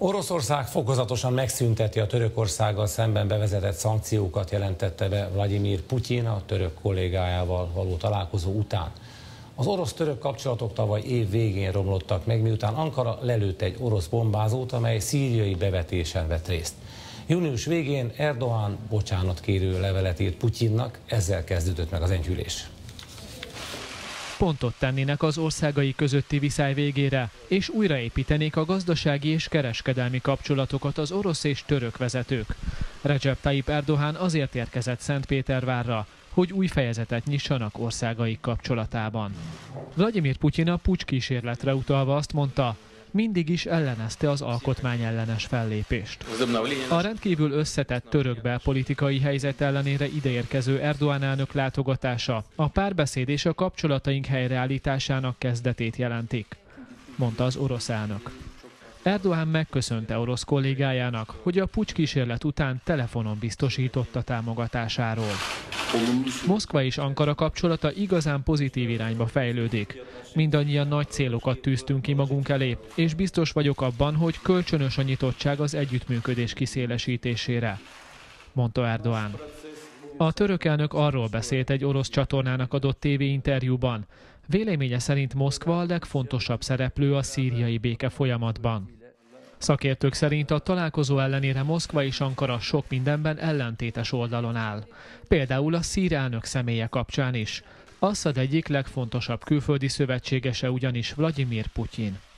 Oroszország fokozatosan megszünteti a Törökországgal szemben bevezetett szankciókat, jelentette be Vladimir Putyin a török kollégájával való találkozó után. Az orosz-török kapcsolatok tavaly év végén romlottak meg, miután Ankara lelőtt egy orosz bombázót, amely szíriai bevetésen vett részt. Június végén Erdoğan bocsánatkérő levelet írt Putyinnak, ezzel kezdődött meg az enyhülés. Pontot tennének az országai közötti viszály végére, és újraépítenék a gazdasági és kereskedelmi kapcsolatokat az orosz és török vezetők. Recep Tayyip Erdoğan azért érkezett Szentpétervárra, hogy új fejezetet nyissanak országaik kapcsolatában. Vladimir Putyin a puccs kísérletre utalva azt mondta, mindig is ellenezte az alkotmányellenes fellépést. A rendkívül összetett török belpolitikai helyzet ellenére ideérkező Erdoğan elnök látogatása a párbeszéd és a kapcsolataink helyreállításának kezdetét jelentik, mondta az orosz elnök. Erdoğan megköszönte orosz kollégájának, hogy a puccs kísérlet után telefonon biztosította támogatásáról. Moszkva és Ankara kapcsolata igazán pozitív irányba fejlődik. Mindannyian nagy célokat tűztünk ki magunk elé, és biztos vagyok abban, hogy kölcsönös a nyitottság az együttműködés kiszélesítésére, mondta Erdoğan. A török elnök arról beszélt egy orosz csatornának adott tévéinterjúban. Véleménye szerint Moszkva a legfontosabb szereplő a szíriai béke folyamatban. Szakértők szerint a találkozó ellenére Moszkva és Ankara sok mindenben ellentétes oldalon áll. Például a szír elnök személye kapcsán is. Aszad egyik legfontosabb külföldi szövetségese ugyanis Vladimir Putyin.